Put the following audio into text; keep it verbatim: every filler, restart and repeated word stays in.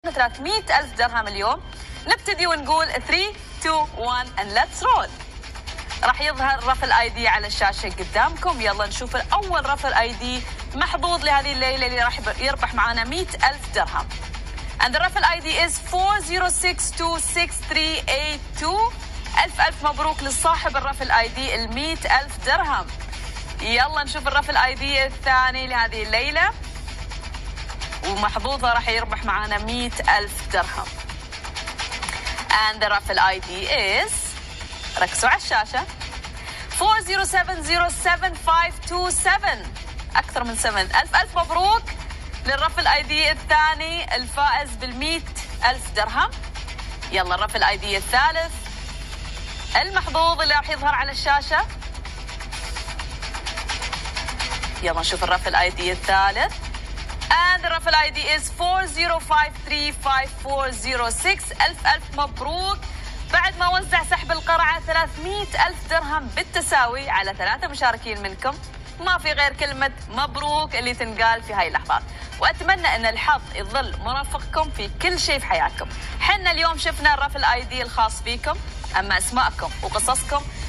جائزتنا ثلاثمئة ألف درهم اليوم. نبتدي ونقول ثلاثة اثنين واحد and let's roll. راح يظهر رفل اي دي على الشاشه قدامكم. يلا نشوف اول رفل اي دي محظوظ لهذه الليله اللي راح يربح معنا مئة ألف درهم. and the raffle I D is four zero six two six three eight two. ألف ألف مبروك للصاحب الرفل اي دي ال مئة ألف درهم. يلا نشوف الرفل اي دي الثاني لهذه الليله، ومحظوظه راح يربح معنا مئة ألف درهم. and the raffle I D is، ركزوا على الشاشه، four zero seven zero seven five two seven. اكثر من سبعة. ألف ألف مبروك للرفل اي دي الثاني الفائز بالمئة ألف درهم. يلا الرفل اي دي الثالث المحظوظ اللي راح يظهر على الشاشه. يلا نشوف الرفل اي دي الثالث. and the raffle I D is four zero five three five four zero six. ألف ألف مبروك. بعد ما وزع سحب القرعة ثلاثمئة ألف درهم بالتساوي على ثلاثة مشاركين منكم، ما في غير كلمة مبروك اللي تنقال في هاي اللحظات. وأتمنى أن الحظ يظل مرافقكم في كل شيء في حياتكم. حنا اليوم شفنا الرفل اي دي الخاص فيكم، أما أسماءكم وقصصكم